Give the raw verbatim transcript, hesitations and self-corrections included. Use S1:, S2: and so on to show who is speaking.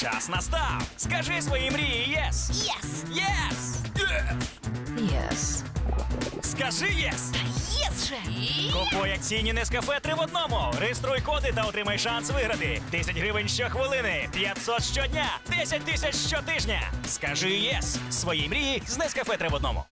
S1: Час настав. Скажи свої мрії єс.
S2: Єс!
S1: Єс!
S3: Yes.
S1: Скажи єс.
S2: Єс же!
S1: Купуй акційні Нескафе три в одному. Реєструй коди та отримай шанс виграти. десять гривень щохвилини, п'ятсот щодня, десять тисяч щотижня. Скажи єс. Свої мрії з Нескафе три в одному.